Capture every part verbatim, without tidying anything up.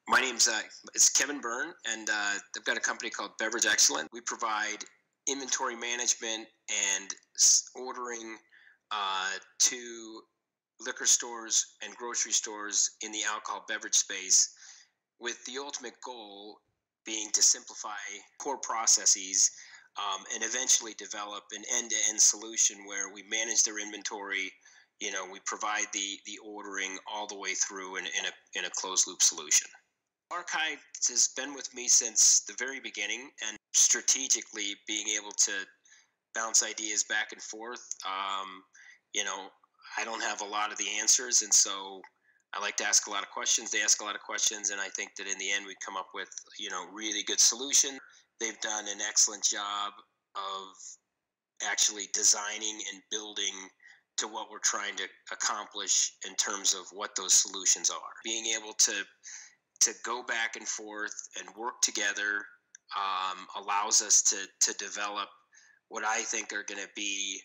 My name's uh, it's Kevin Byrne, and uh, I've got a company called Beverage Excellent. We provide inventory management and s- ordering uh, to liquor stores and grocery stores in the alcohol beverage space, with the ultimate goal being to simplify core processes um, and eventually develop an end-to-end solution where we manage their inventory. You know, we provide the the ordering all the way through in, in a in a closed loop solution. Artkai has been with me since the very beginning, and strategically being able to bounce ideas back and forth. Um, you know, I don't have a lot of the answers, and so I like to ask a lot of questions. They ask a lot of questions, and I think that in the end we come up with you know really good solution. They've done an excellent job of actually designing and building to what we're trying to accomplish in terms of what those solutions are. Being able to to go back and forth and work together um, allows us to to develop what I think are going to be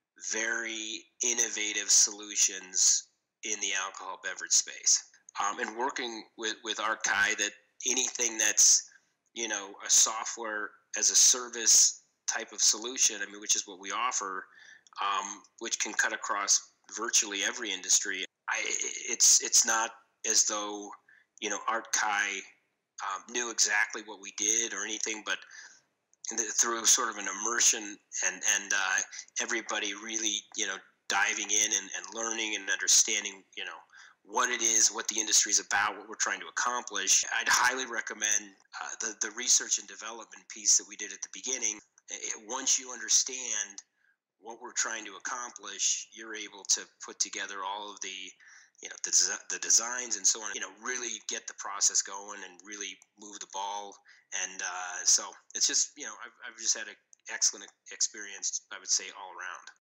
very innovative solutions in the alcohol beverage space. Um, and working with with Artkai, that anything that's you know a software as a service type of solution, I mean, which is what we offer, um, which can cut across virtually every industry. I, it's it's not as though you know Art Kai um, knew exactly what we did or anything, but through sort of an immersion and and uh, everybody really you know diving in and, and learning and understanding you know what it is, what the industry is about, what we're trying to accomplish. I'd highly recommend uh, the the research and development piece that we did at the beginning. It, once you understand what we're trying to accomplish, you're able to put together all of the you know the, the designs and so on, you know really get the process going and really move the ball. And uh, so it's just you know I've, I've just had an excellent experience, I would say, all around.